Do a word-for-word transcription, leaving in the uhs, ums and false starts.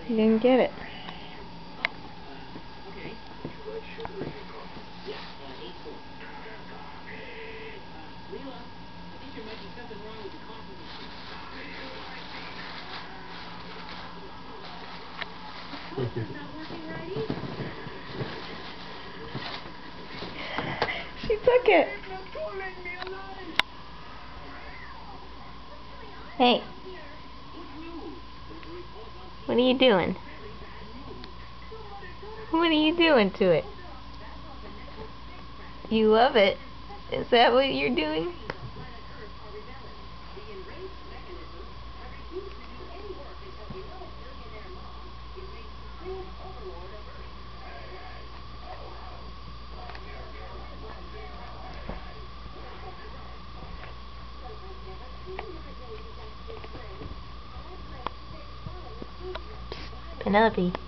You didn't get it. She took it. Hey. What are you doing? What are you doing to it? You love it. Is that what you're doing? Penelope.